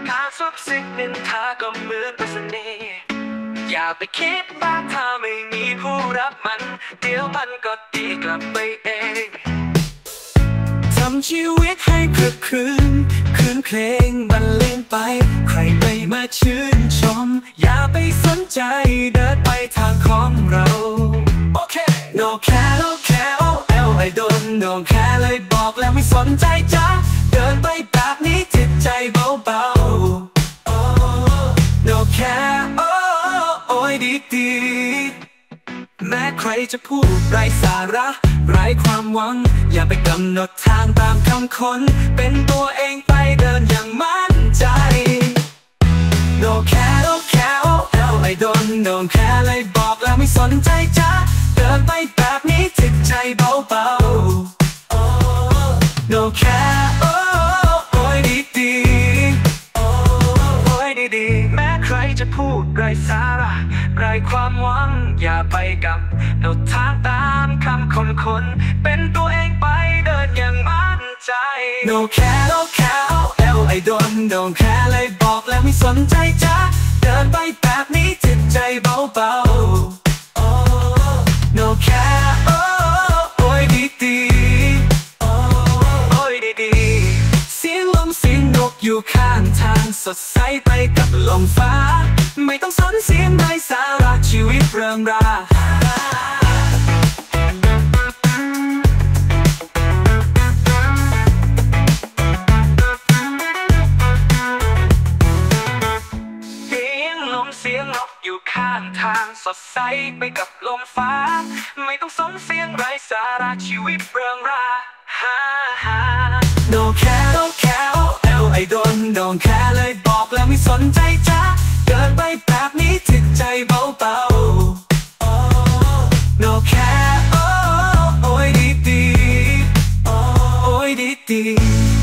หาซุบซิบนินทาก็เหมือนเป็นเสน่ห์อย่าไปคิดมากถ้าไม่มีผู้รับมันเดี๋ยวมันก็ดีกลับไปเองทำชีวิตให้คลึกครื้นคืนเพลงบรรเลงไปใครไม่มาชื่นชมอย่าไปสนใจเดินไปทางของเราโอเค no care no care oh l I don't no care เลยบอกแล้วไม่สนใจจ้ะเดินไปแบบนี้จิตใจเบาๆ oh no care oh โอ้ยดีแม้ใครจะพูดไร้สาระไร้ความหวังอย่าไปกำหนดทางตามคำคนเป็นตัวเองไปเดินอย่างมั่นใจ no care no care oh l I don't no care เลยบอกแล้วไม่สนใจจ้ะเดินไปแบบนี้จิตใจเบาๆ oh no care oh โอ้ยดีโอ้ยดีแม้ใครจะพูดไร้สาระไร้ความหวังอย่าไปกับแนวทางตามคำคนเป็นตัวเองไปเดินอย่างมั่นใจ no care no care oh l I don't care เลยบอกแล้วไม่สนใจจ้ะเดินไปแบบนี้จิตใจเบาๆ oh no care oh โอ้ยดีโอ้ยดีเสียงลมเสียงนกอยู่ข้างทางสดใสไปกับลมฟ้าไม่ต้องสนเสียงไร้สาระชีวิตเริงราเสียงลมเสียงนกอยู่ข้างทางสดใสไปกับลมฟ้าไม่ต้องสนเสียงไร้สาระชีวิตเริงรา no care no care oh l I don't care เลยบอกแล้วไม่สนใจจ้ะเดินไปแบบนี้จิตใจเบาๆ oh no care oh โอ้ยดีโอ้ยดี